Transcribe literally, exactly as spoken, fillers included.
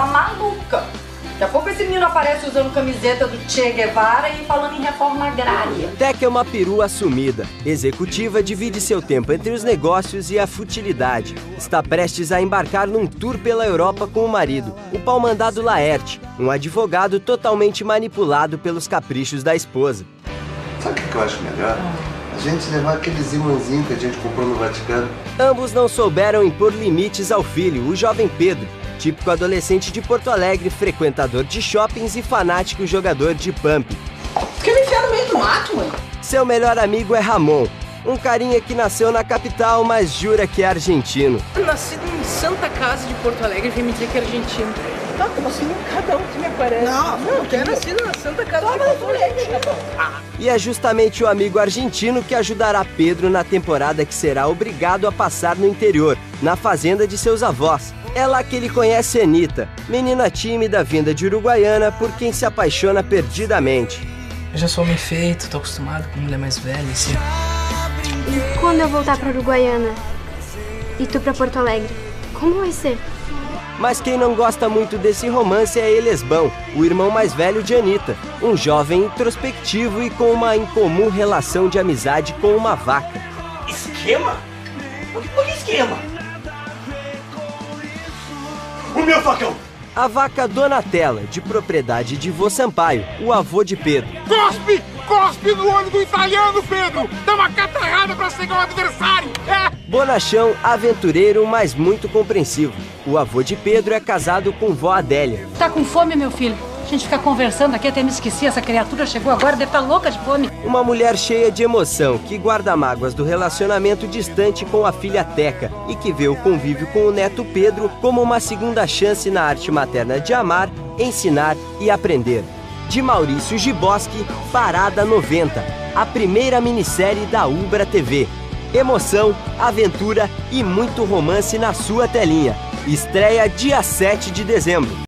maluca. Daqui a pouco esse menino aparece usando camiseta do Che Guevara e falando em reforma agrária. Teca é uma perua assumida. Executiva divide seu tempo entre os negócios e a futilidade. Está prestes a embarcar num tour pela Europa com o marido, o pau-mandado Laerte, um advogado totalmente manipulado pelos caprichos da esposa. Sabe o que eu acho melhor? A gente levar aqueles imãzinhos que a gente comprou no Vaticano. Ambos não souberam impor limites ao filho, o jovem Pedro, típico adolescente de Porto Alegre, frequentador de shoppings e fanático jogador de pump. Por que me enfiar no meio do mato, mãe? Seu melhor amigo é Ramon, um carinha que nasceu na capital, mas jura que é argentino. Nascido em Santa Casa de Porto Alegre, vem me dizer que é argentino. Tá, como assim? Cada um que me aparece. Não, não, que é nascido na Santa Casa de Porto Alegre. E é justamente o amigo argentino que ajudará Pedro na temporada que será obrigado a passar no interior, na fazenda de seus avós. É lá que ele conhece Anitta, menina tímida vinda de Uruguaiana por quem se apaixona perdidamente. Eu já sou homem feito, tô acostumado com mulher mais velha e se... E quando eu voltar pra Uruguaiana e tu pra Porto Alegre, como vai ser? Mas quem não gosta muito desse romance é Elesbão, o irmão mais velho de Anitta, um jovem introspectivo e com uma incomum relação de amizade com uma vaca. Esquema? Por que, por que esquema? O meu facão! A vaca Donatella, de propriedade de vô Sampaio, o avô de Pedro. Cospe! Cospe no olho do italiano, Pedro! Dá uma catarrada pra cegar o adversário! É! Bonachão, aventureiro, mas muito compreensivo. O avô de Pedro é casado com vó Adélia. Tá com fome, meu filho? A gente fica conversando aqui até me esqueci. Essa criatura chegou agora, deve estar louca de fome. Uma mulher cheia de emoção, que guarda mágoas do relacionamento distante com a filha Teca e que vê o convívio com o neto Pedro como uma segunda chance na arte materna de amar, ensinar e aprender. De Maurício Giboski, Parada noventa, a primeira minissérie da Ubra T V. Emoção, aventura e muito romance na sua telinha. Estreia dia sete de dezembro.